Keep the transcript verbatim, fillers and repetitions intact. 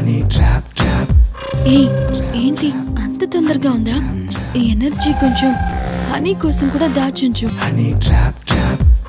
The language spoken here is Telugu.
ఏయ్ ఏంటి అంత తొందరగా ఉందా? ఈ ఎనర్జీ కొంచెం హనీ కోసం కూడా దాచుంచు.